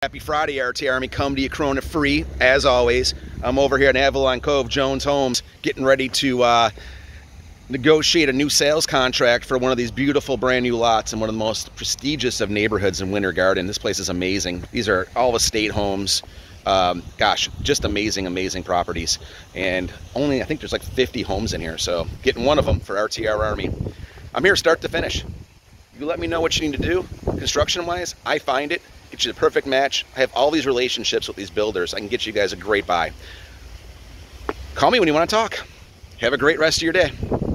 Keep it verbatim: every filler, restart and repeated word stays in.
Happy Friday, R T Army. Come to you Corona free, as always. I'm over here in Avalon Cove, Jones Homes, getting ready to uh, negotiate a new sales contract for one of these beautiful brand new lots in one of the most prestigious of neighborhoods in Winter Garden. This place is amazing. These are all estate homes. Um, gosh, just amazing, amazing properties. And only, I think there's like fifty homes in here, so getting one of them for R T R Army. I'm here start to finish. You let me know what you need to do, construction-wise. I find it, get you the perfect match. I have all these relationships with these builders. I can get you guys a great buy. Call me when you want to talk. Have a great rest of your day.